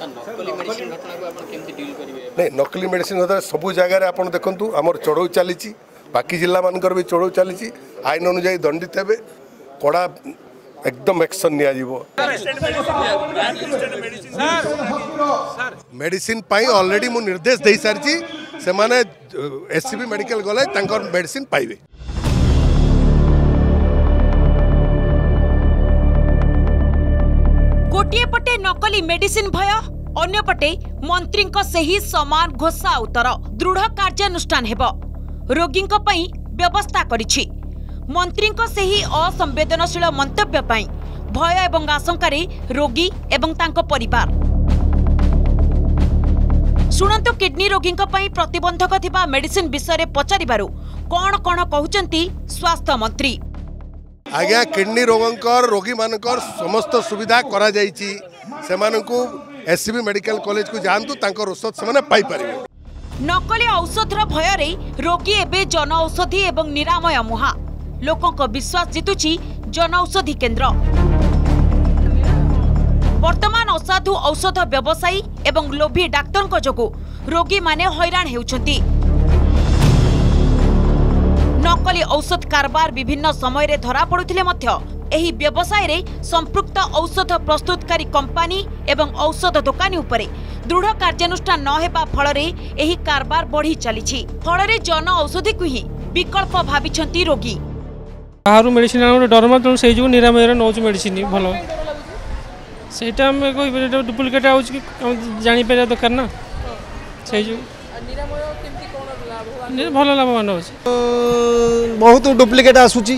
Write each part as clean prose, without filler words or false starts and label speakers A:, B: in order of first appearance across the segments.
A: नहीं नकली मेडिसिन सब जगह आप देखु आमर चढ़ऊ चली बाकी जिला मानकर भी चढ़ऊ चली आईन अनुजाई दंडित हे कड़ा एकदम एक्शन निया मेडिसिन ऑलरेडी मु निर्देश दे सारी से माने एससीबी मेडिकल गले मेडिसिन पाइबे।
B: गोटे पटे नकली मेडिसिन भय अन्य पटे मंत्री सही समान घोषा उत्तर दृढ़ कार्यानुष्ठान हेब रोगी व्यवस्था करिछि। मंत्री सही असंवेदनशील मंतव्य पाई भय एवं आशंकार रोगी एवं तांको परिवार। शुणंतु किडनी रोगी प्रतिबंधक थिबा मेडिसिन विषय पचारिबारु कौन कौन कहउचंती स्वास्थ्य मंत्री।
A: आज्ञा किडनी रोगी मानकर समस्त सुविधा करा जाइछि से मानकु एससीबी मेडिकल कॉलेज को जानतु तांकर औषध से माने पाई परिबे।
B: नकली औषधर भयरे रोगी एबे जन औषधि एवं निरामय मुहा लोकंक विश्वास जितुछि जन औषधि केन्द्र। वर्तमान असाधु औषध व्यवसायी एवं लोभी डाक्तरक जोगु रोगी माने हैरान हेउछंती। नकली औषध कारबार विभिन्न समय रे धरा पड़ुथिले मध्य एही व्यवसाय रे संपृक्त औषध प्रस्तुतकारी कंपनी एवं औषध दुकानी उपरे दृढ़ कार्यानुष्ठान न हेबा फलरे एही कारबार बढ़ी चलीछि। फलरे जन औषधि को ही विकल्प भाबिछंती रोगी।
C: बाहर मेडिसिन डर मत से निरामय नौ मेडिसिन भल से डुप्लिकेट जापर दरकार ना से भल लाभवान हो
D: बहुत डुप्लिकेट आसूची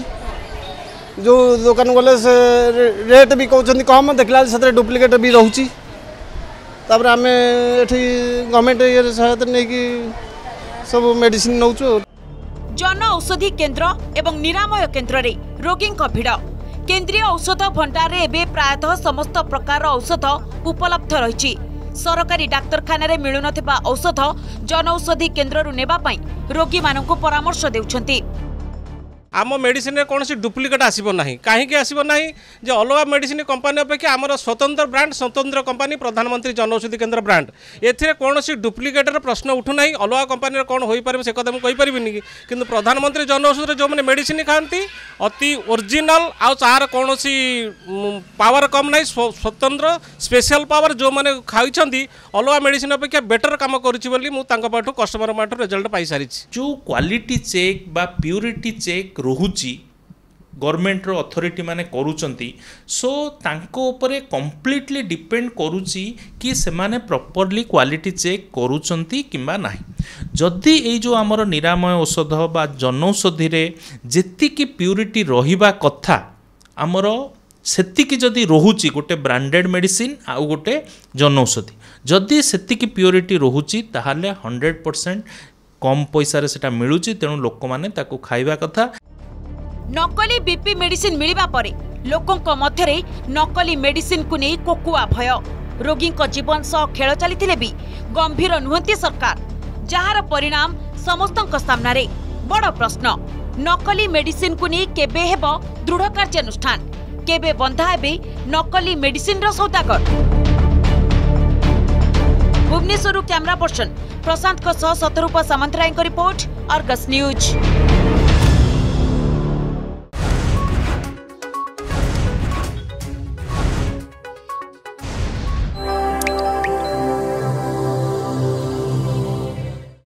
D: जो दुकान गले से रेट भी कहते कम देखला से डुप्लिकेट भी रोची तापर आम एठी गवर्नमेंट ये सहायता नहीं कि सब मेडिसिन नौचु।
B: जन औषधि केन्द्र एवं निरामय केन्द्र रे रोगी भिड़ केन्द्रीय औषध भंडार रे एबे प्रायतः समस्त प्रकार औषध उपलब्ध रही। सरकारी डाक्तरखाना रे मिलु नथिबा औषध जन औषधि केन्द्र रु नेबा पई रोगी मानकु परामर्श देउछंती।
E: आम मेडिसिन कौन डुप्लिकेट आसब ना कहीं आसब ना जे अलग मेडिसिन कंपानी अपेक्षा आमर स्वतंत्र ब्रांड स्वतंत्र कंपानी प्रधानमंत्री जनऔषधि केन्द्र ब्रांड एथिरे कौन डुप्लिकेटर प्रश्न उठुना अलग कंपानी कौन हो पारे से कथा मुझे कहीपरि कि प्रधानमंत्री जनऔषधि जो मैंने मेडिसिन खाती अति ओरिजिनल आर कौन पावर कम ना स्वतंत्र स्पेशल पावर जो मैंने खाई अलग मेडिसिन अपेक्षा बेटर काम करुँच कस्टमर माठू रिजल्ट पाई सारी।
F: जो क्वालिटी चेक बा प्यूरिटी चेक रोहुची गवर्नमेंट रो अथॉरिटी माने करूचंती सो तांको ऊपर कंप्लीटली डिपेंड करूची कि से माने प्रॉपर्ली क्वालिटी चेक करूचंती किंबा नाही। जदि ए जो हमर निरामय औषध बा जनौषधि रे जेति की प्यूरिटी रहिबा कथा हमर सेति की जदि रोहुची गोटे ब्रांडेड मेडिसिन आ गोटे जनौषधि जदि सेति की प्यूरिटी रोहुची ताहाले 100% कम पैसा रे सेटा मिलुची तेणु लोक माने ताको खाइबा कथा।
B: नकली बीपी मेडिसिन मिलिबा परे लोकंक मध्यरे नकली मेडिसिन को नहीं कोकुआ भय रोगी जीवन सह खेल चली भी गंभीर नुहंती सरकार जार परिणाम समस्तंक सामने बड़ प्रश्न नकली मेडिसिन को नहीं केबे हेब दृढ़ कार्यानुष्ठान केबे बंधा हेबे नकली मेडिसिन रो सौदागर। Bhubaneswar camera person Prashant Satarup Samantaray report Argus news.